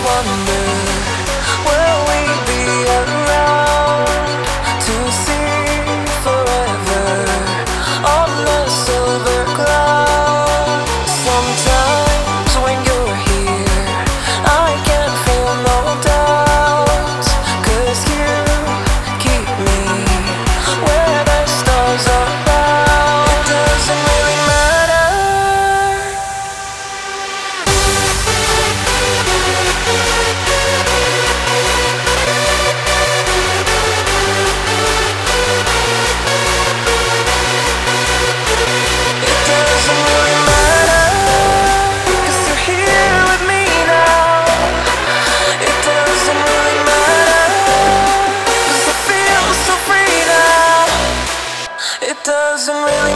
wonder, will we be around to see forever on the silver cloud? Sometimes when you're here, I can feel no doubt, 'cause you keep me where the stars are out. It doesn't really matter. It doesn't really matter, 'cause you're here with me now. It doesn't really matter, 'cause I feel so free now. It doesn't really